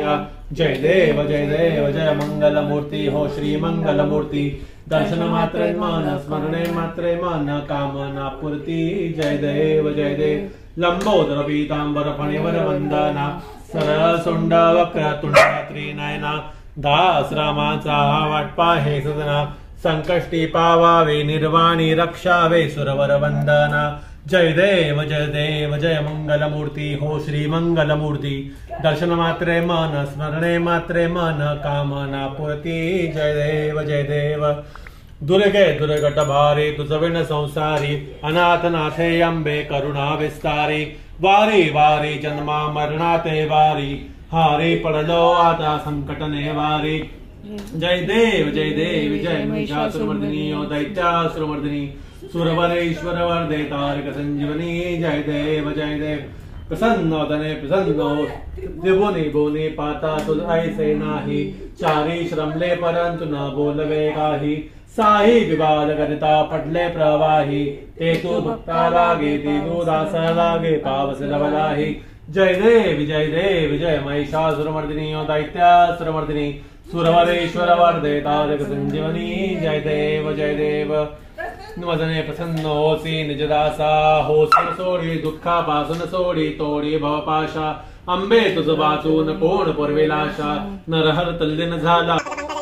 जय देव जय मंगल मूर्ति हो श्री मंगल मूर्ति। दर्शन मात्रे मन स्मरणे मात्रे मन कामना पूर्ति। जय देव लंबोदर पीतांबर फणिवर वंदना सरसुंड वक्रतुंड त्रिनयना। दास रामाचा वाटपा हे सदना संकष्टी पावावे निर्वाणी रक्षावे सुरवर वंदना। जय देव जय मंगल मूर्ति हो श्री मंगल मूर्ति। दर्शन मात्रे मन स्मरणे मात्रे मन कामना पूर्ति। जय देव दुर्गे दुर्गट भारी तुझविण संसारी अनाथ नाथे अंबे करुणा विस्तारी। वारी वारी जन्मा मरणाते वारी हारी पडलो आता संकट ने वारी। जय देव जय महिषासुरमर्दिनी ओ दैत्यासुरमर्दिनी सुरवरेश्वर वरदे तारक संजीवनी। जय देव प्रसन्न तने प्रसन्न त्रिभुवने बोने पाता तुझ ऐसे नाही। चारी श्रमले परंतु न बोलवे काही। साही विवाद करता पडले प्रवाही ते तू भक्ता लागे ते तू दास लागे पावस रवलाही। जय देव जय महिषासुरमर्दिनी ओ दैत्यासुरमर्दिनी सुरवरेश्वर वरदे तारक संजीवनी। जय देव वदने प्रसन्न होसी निज दासा होसी सोडी दुःखा पासून सोडी तोडी भवपाशा। अंबे तुझ वाचून कोण पुरविलाशा नरहर तल्लीन झाला।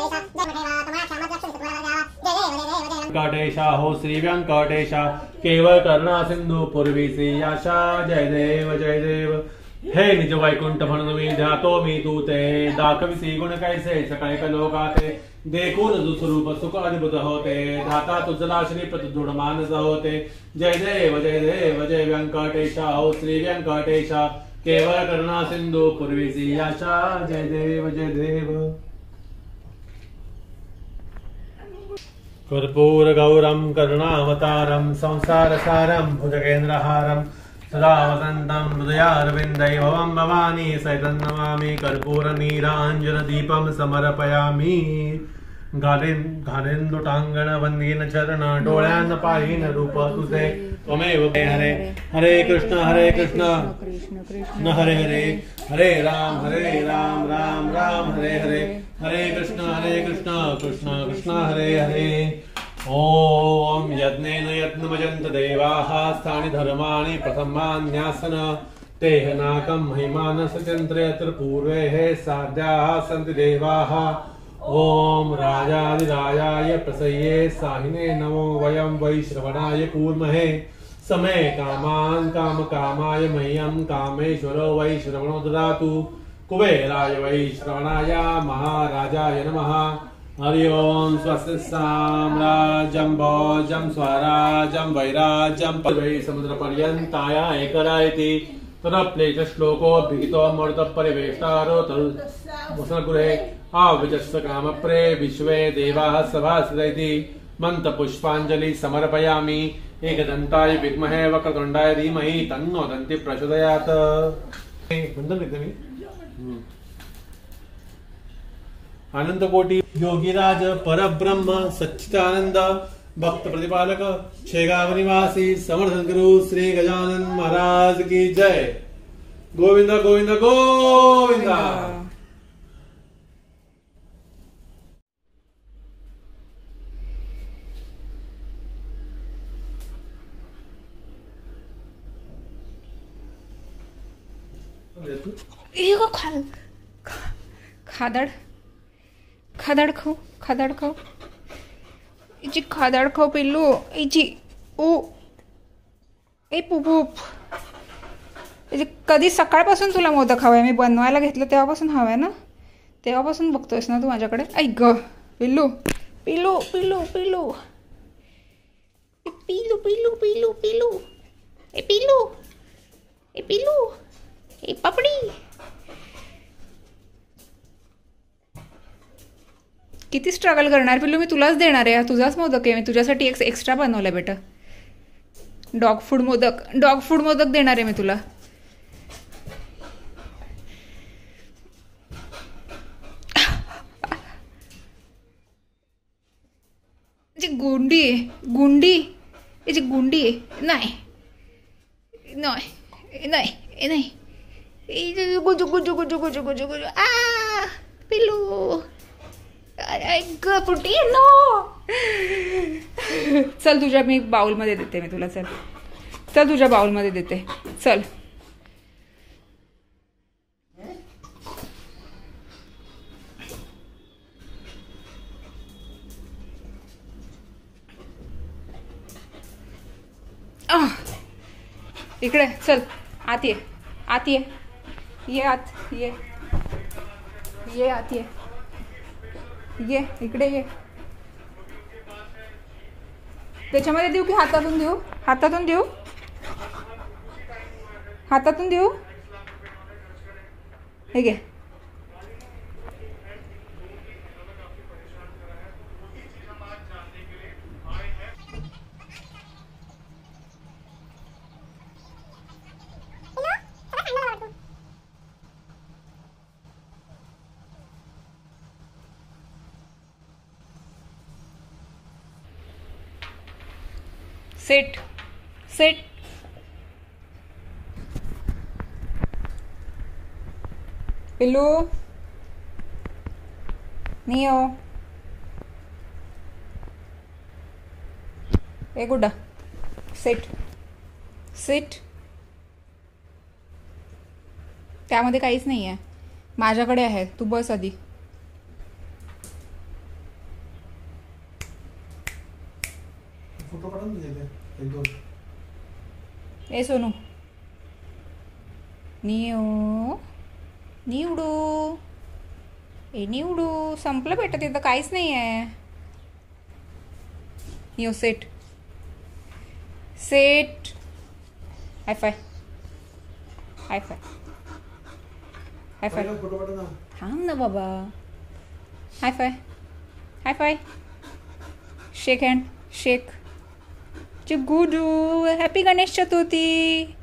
व्यंकटेशा हो श्री व्यंकटेशा केवळ करुणा सिंधू पूर्वीसी आशा। जय देव हे निज वैकुंठ म्हणून मी ध्यातो मी तू ते दाखविसी गुण कैसे सकैक लोकाते। देखून दुस्वरूप सुख अद्भुत होते धाता तुझला श्री प्रतिदृढ मानस होते। जय देव जय व्यंकटेशा हो श्री व्यंकटेशा केवळ करुणा सिंधू पूर्वीसी आशा। जय देव कर्पूर गौरम करुणावतारम संसार सारम भुजगेन्द्रहारम सदा वसंतम हृदयारविंदे भवं भवानी सहितं नमामि। कर्पूर नीरांजन दीपम समर्पयामि। घालेन्दुटांगण वंदीन चरण डोळ्यान पाहिन रूप तुझे त्वमेव हरे। हरे कृष्ण कृष्ण हरे हरे हरे राम राम राम हरे हरे। हरे कृष्ण कृष्ण कृष्ण हरे हरे। ओम यज्ञेन यज्ञमजन्त देवाः स्थानि धर्माणि प्रथमान्यासन तेह नाकं महिमानसचन्द्रे यत्र पूर्वे साध्याः सन्ति देवाः। ओम राजाधिराजाय प्रसये साहिने नमो वयं वै श्रवणाय कूर्महे। समय कामान् कामकामाय मह्यं कामेश्वरो वै श्रवणो ददातु। कुबेराय वै श्रवणाय महाराजाय नमः। हरि ओम स्वस्ति साम्राज्यं भोजं स्वराज्यं वैराज्यं वै समुद्र पर्यन्ताय एकरायति। तदप्लेच श्लोको भिगितो मूर्त परिवेष्टारो तरुगुहे आविजस्व कामप्रे विश्वे देवाः सभासदैति। मंत्र पुष्पांजलि समर्पयामि। एकदंताय विद्महे वक्रतुंडाय धीमहि तन्नो दन्ति प्रचोदयात्। अनंत कोटि योगीराज परब्रह्म सच्चिदानंद भक्त प्रतिपालक शेगाव निवासी समर्थ गुरु श्री गजानन महाराज की जय। गोविंद गोविंद गोविंद। खादड़ खाओ इची खादड़ खाओ पिल्लू इची ओ ए पुपूप कधी सकाळपासून तुला मोदक हवाय मी बनवायला घेतलं तेव्हापासून हवाय ना तेव्हापासून बघतोयस ना तू माझ्याकडे ऐक ग पिल्लू पिल्लू पिल्लू पिल्लू पिल्लू पिल्लू पिल्लू पिल्लू ए पिल्लू ए पिल्लू ए पपडी किती स्ट्रगल करणार पिल्लू मी तुलाच देणार आहे तुझाच मोदक आहे मी तुझ्यासाठी एक एक्स्ट्रा बनवलाय बेटा डॉग फूड मोदक देणार आहे मी तुला गुंडी गुंडी गुंडी नाही नाही नाही नाही गुजू गुजू गुजू गुजू गुजू गुजू आ पिल्लू पुटी नो. चल तुझ्या मी बाउलमध्ये देते मी तुला. चल चल तुझ्या बाउलमध्ये देते. चल इकडे चल. आत ये. आत ये. ये आत ये. ये आत ये. ये इकडे ये. त्याच्यामध्ये देऊ की हातातून देऊ? हातातून देऊ. हातातून देऊ. हे घे. Sit. Sit. पिल्लू. नियो. ए गुड्डा. सिट. सिट. त्यामध्ये काहीच नाही आहे. माझ्याकडे आहे. तू बस आधी. फोटो काढून दिले एक दोन. ए सोनू. नियो. निवडू. ए निवडू. संपलं बेटा. तिथं काहीच नाही आहे. Neo sit. Sit. High five. High five. High five. Photo काढ ना. थांब ना बाबा. High five. High five. Shake hand. Shake. गुडू. हॅपी गणेश चतुर्थी.